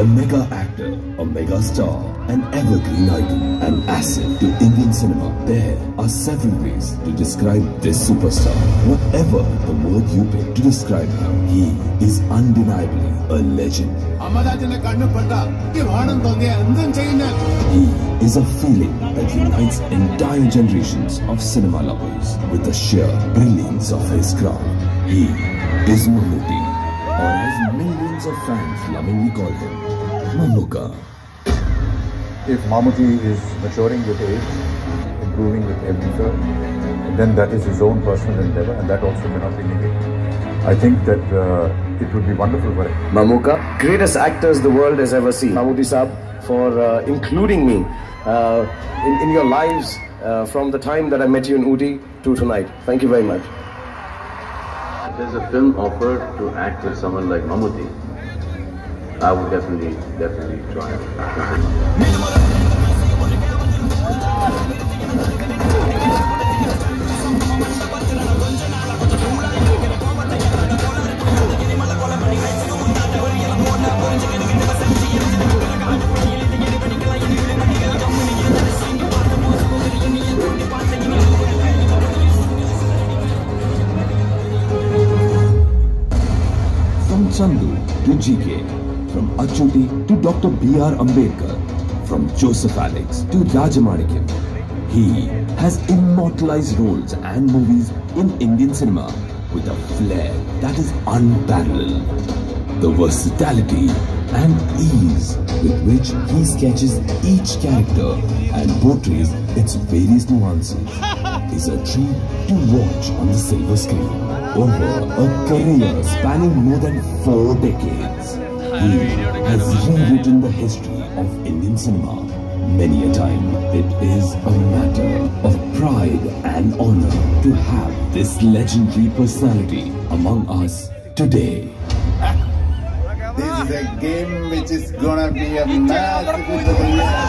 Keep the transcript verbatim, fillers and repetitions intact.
mega actor, a mega star, an evergreen icon, an asset to Indian cinema. There are several ways to describe this superstar. Whatever the word you pick to describe him, he is undeniably a legend. He is a feeling that unites entire generations of cinema lovers with the sheer brilliance of his craft. He is Mammootty, or as millions of fans lovingly call him, Mamooka. If Mammootty is maturing with age, improving with every film, then that is his own personal endeavor, and that also cannot be negated. I think that uh, it would be wonderful for him. Mamooka, greatest actors the world has ever seen. Mammootty Saab, for uh, including me uh, in, in your lives uh, from the time that I met you in Ooty to tonight. Thank you very much. If there's a film offered to act with someone like Mammootty, I would definitely, definitely try it. From Chandu to G K, from Achyuti to Doctor B R Ambedkar, from Joseph Alex to Rajamanikam, he has immortalized roles and movies in Indian cinema with a flair that is unparalleled. The versatility and ease with which he sketches each character and portrays its various nuances is a treat to watch on the silver screen. Over a career spanning more than four decades, he has rewritten the history of Indian cinema many a time. It is a matter of pride and honor to have this legendary personality among us today. This is a game which is gonna be a massive